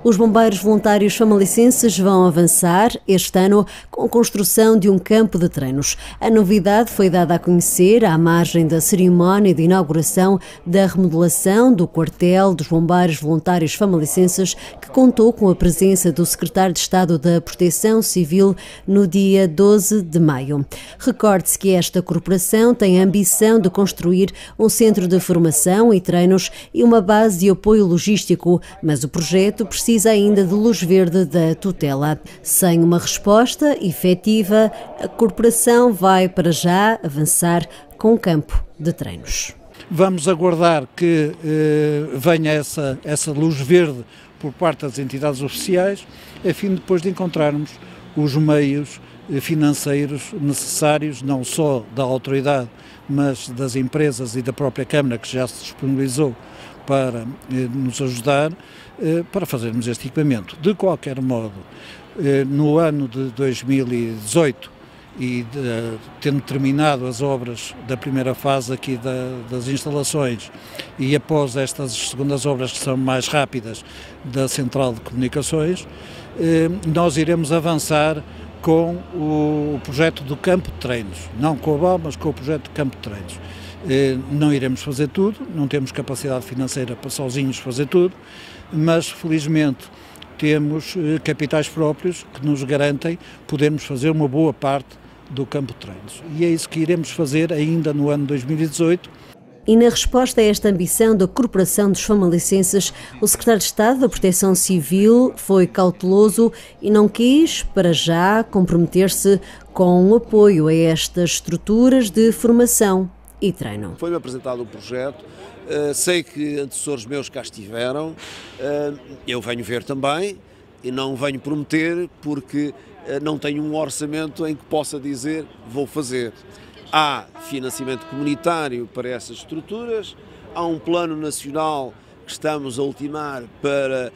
Os bombeiros voluntários famalicenses vão avançar este ano com a construção de um campo de treinos. A novidade foi dada a conhecer à margem da cerimónia de inauguração da remodelação do quartel dos bombeiros voluntários famalicenses, que contou com a presença do secretário de Estado da Proteção Civil no dia 12 de maio. Recorde-se que esta corporação tem a ambição de construir um centro de formação e treinos e uma base de apoio logístico, mas o projeto precisa ainda de luz verde da tutela. Sem uma resposta efetiva, a corporação vai para já avançar com um campo de treinos. Vamos aguardar que venha essa luz verde por parte das entidades oficiais, a fim de depois de encontrarmos os meios financeiros necessários, não só da autoridade, mas das empresas e da própria Câmara, que já se disponibilizou para nos ajudar, para fazermos este equipamento. De qualquer modo, no ano de 2018, tendo terminado as obras da primeira fase aqui das instalações e após estas segundas obras que são mais rápidas da central de comunicações, nós iremos avançar com o projeto do campo de treinos, não com o BAL, mas com o projeto do campo de treinos. Não iremos fazer tudo, não temos capacidade financeira para sozinhos fazer tudo, mas felizmente temos capitais próprios que nos garantem podermos fazer uma boa parte do campo de treinos. E é isso que iremos fazer ainda no ano 2018. E na resposta a esta ambição da Corporação dos Famalicenses, o secretário de Estado da Proteção Civil foi cauteloso e não quis, para já, comprometer-se com o apoio a estas estruturas de formação e treino. Foi-me apresentado um projeto, sei que antecessores meus cá estiveram, eu venho ver também e não venho prometer porque não tenho um orçamento em que possa dizer vou fazer. Há financiamento comunitário para essas estruturas, há um plano nacional que estamos a ultimar para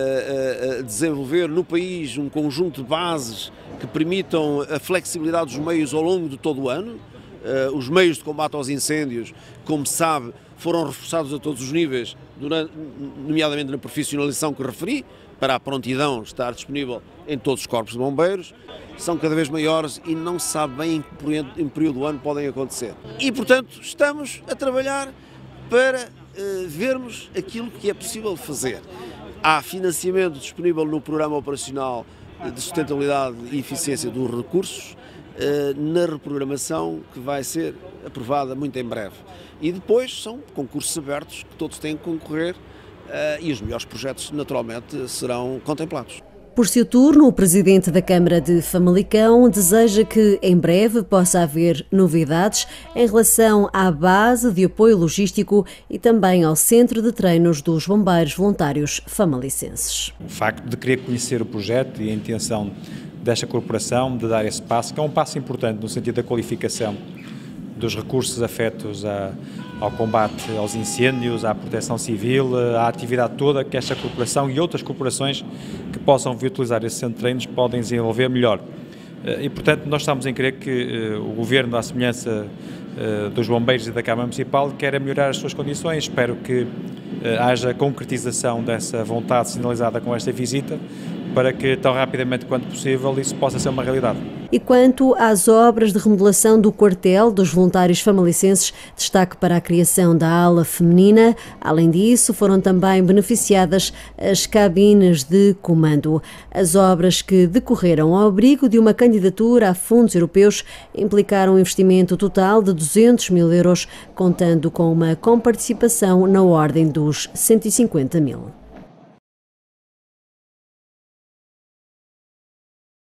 desenvolver no país um conjunto de bases que permitam a flexibilidade dos meios ao longo de todo o ano. Os meios de combate aos incêndios, como se sabe, foram reforçados a todos os níveis, nomeadamente na profissionalização que referi, para a prontidão estar disponível em todos os corpos de bombeiros, são cada vez maiores e não se sabe bem em que período do ano podem acontecer. E, portanto, estamos a trabalhar para vermos aquilo que é possível fazer. Há financiamento disponível no Programa Operacional de Sustentabilidade e Eficiência dos Recursos, na reprogramação que vai ser aprovada muito em breve. E depois são concursos abertos que todos têm que concorrer e os melhores projetos naturalmente serão contemplados. Por seu turno, o presidente da Câmara de Famalicão deseja que em breve possa haver novidades em relação à base de apoio logístico e também ao centro de treinos dos bombeiros voluntários famalicenses. O facto de querer conhecer o projeto e a intenção desta corporação de dar esse passo, que é um passo importante no sentido da qualificação dos recursos afetos ao combate aos incêndios, à proteção civil, à atividade toda que esta corporação e outras corporações que possam vir utilizar esse centro de treinos podem desenvolver melhor. E, portanto, nós estamos em crer que o Governo, à semelhança dos bombeiros e da Câmara Municipal, quer melhorar as suas condições. Espero que haja concretização dessa vontade sinalizada com esta visita, para que tão rapidamente quanto possível isso possa ser uma realidade. E quanto às obras de remodelação do quartel dos voluntários famalicenses, destaque para a criação da ala feminina. Além disso, foram também beneficiadas as cabines de comando. As obras, que decorreram ao abrigo de uma candidatura a fundos europeus, implicaram um investimento total de 200 mil euros, contando com uma comparticipação na ordem dos 150 mil.